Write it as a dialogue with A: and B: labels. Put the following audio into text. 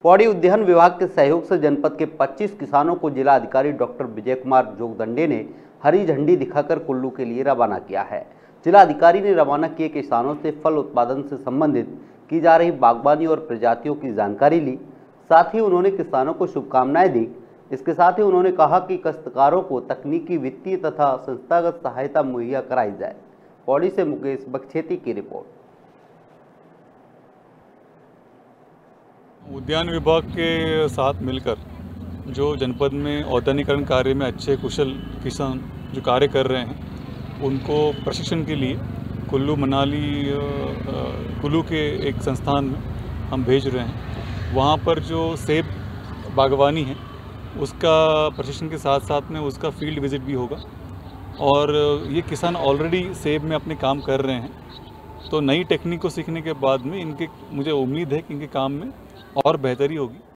A: पौड़ी उद्यान विभाग के सहयोग से जनपद के 25 किसानों को जिला अधिकारी डॉक्टर विजय कुमार जोगदंडे ने हरी झंडी दिखाकर कुल्लू के लिए रवाना किया है। जिला अधिकारी ने रवाना किए किसानों से फल उत्पादन से संबंधित की जा रही बागवानी और प्रजातियों की जानकारी ली। साथ ही उन्होंने किसानों को शुभकामनाएं दी। इसके साथ ही उन्होंने कहा कि काश्तकारों को तकनीकी, वित्तीय तथा संस्थागत सहायता मुहैया कराई जाए। पौड़ी से मुकेश बख्शेती की रिपोर्ट।
B: उद्यान विभाग के साथ मिलकर जो जनपद में औद्यानिकरण कार्य में अच्छे कुशल किसान जो कार्य कर रहे हैं, उनको प्रशिक्षण के लिए कुल्लू मनाली कुल्लू के एक संस्थान में हम भेज रहे हैं। वहाँ पर जो सेब बागवानी है उसका प्रशिक्षण के साथ साथ में उसका फील्ड विजिट भी होगा। और ये किसान ऑलरेडी सेब में अपने काम कर रहे हैं, तो नई टेक्निक को सीखने के बाद में मुझे उम्मीद है कि इनके काम में और बेहतरी होगी।